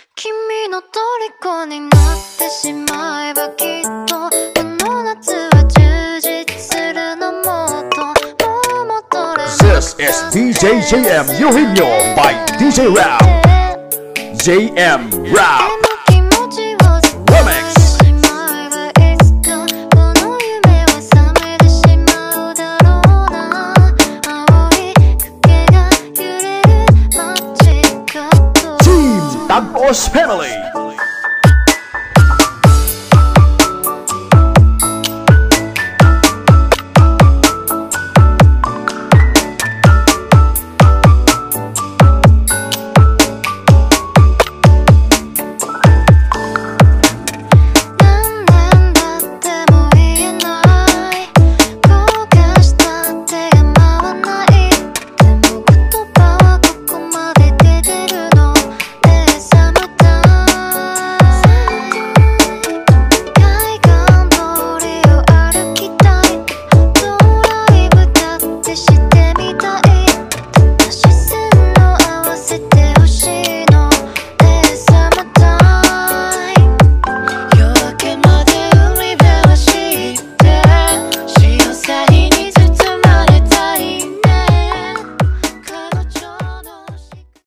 君の虜になってしまえばきっとこの夏は充実するのもっともう戻れなくた This is DJ JM Yohimyo by DJ Ram. JM Ram Remix. Team Tagos Family.